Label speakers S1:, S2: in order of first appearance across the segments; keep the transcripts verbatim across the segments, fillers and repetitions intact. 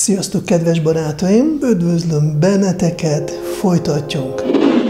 S1: Sziasztok, kedves barátaim! Üdvözlöm benneteket! Folytatjunk!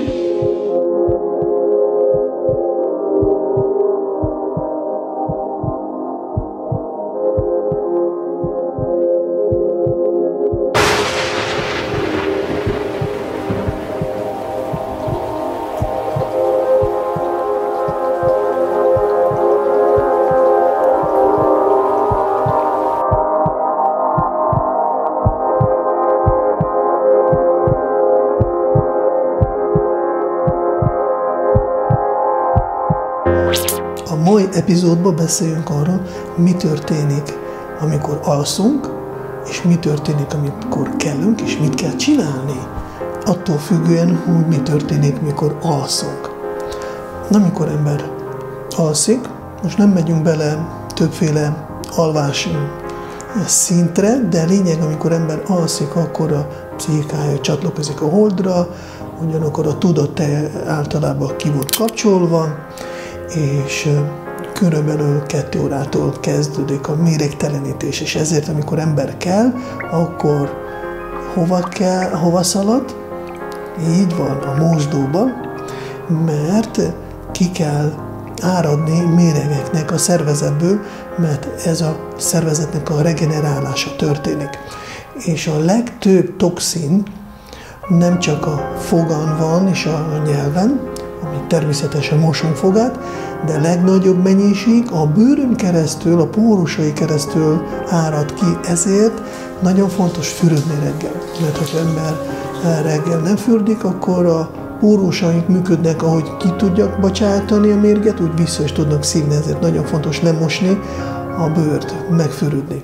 S1: A mai epizódban beszéljünk arról, mi történik, amikor alszunk, és mi történik, amikor kellünk, és mit kell csinálni. Attól függően, hogy mi történik, mikor alszunk. Amikor ember alszik, most nem megyünk bele többféle alvás szintre, de lényeg, amikor ember alszik, akkor a pszichikája csatlakozik a holdra, ugyanakkor a tudat általában ki volt kapcsolva, és körülbelül kettő órától kezdődik a méregtelenítés, és ezért, amikor ember kell, akkor hova kell, hova szalad? Így van, a mosdóba, mert ki kell áradni méregeknek a szervezetből, mert ez a szervezetnek a regenerálása történik. És a legtöbb toxin nem csak a fogan van és a nyelven, amit természetesen mosunk fogát, de a legnagyobb mennyiség a bőrön keresztül, a pórusai keresztül árad ki, ezért nagyon fontos fürödni reggel. Mert ha ember reggel nem fürdik, akkor a pórusaink működnek, ahogy ki tudják bocsátani a mérget, úgy vissza is tudnak szívni, ezért nagyon fontos lemosni a bőrt, megfürödni.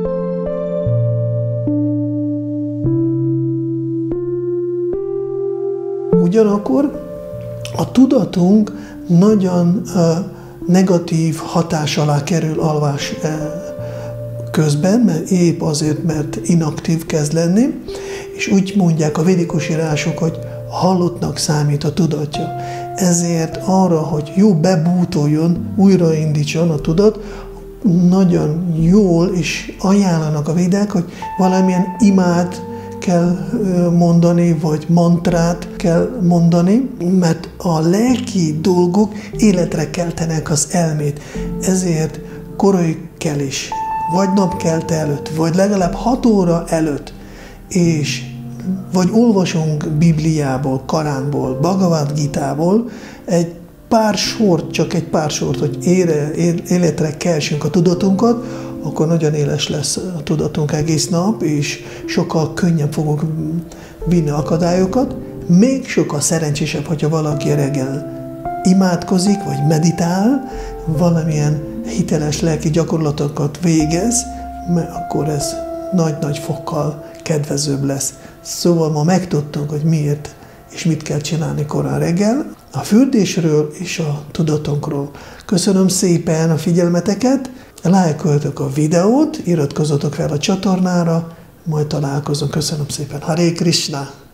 S1: Ugyanakkor a tudatunk nagyon uh, negatív hatás alá kerül alvás uh, közben, mert épp azért, mert inaktív kezd lenni, és úgy mondják a védikus írások, hogy halottnak számít a tudatja. Ezért arra, hogy jó bebútoljon, újraindítson a tudat, nagyon jól és ajánlanak a védák, hogy valamilyen imát kell mondani, vagy mantrát kell mondani, mert a lelki dolgok életre keltenek az elmét. Ezért korai kelés, vagy napkelte előtt, vagy legalább hat óra előtt, és vagy olvasunk Bibliából, Koránból, Bhagavad Gitából egy pár sort, csak egy pár sort, hogy ére, életre keltsünk a tudatunkat, akkor nagyon éles lesz a tudatunk egész nap, és sokkal könnyebb fogunk vinni akadályokat. Még sokkal szerencsésebb, hogyha valaki reggel imádkozik, vagy meditál, valamilyen hiteles lelki gyakorlatokat végez, mert akkor ez nagy-nagy fokkal kedvezőbb lesz. Szóval ma megtudtunk, hogy miért és mit kell csinálni korán reggel, a fürdésről és a tudatunkról. Köszönöm szépen a figyelmeteket, lájkoljatok a videót, iratkozzatok fel a csatornára, majd találkozunk. Köszönöm szépen. Hare Krishna!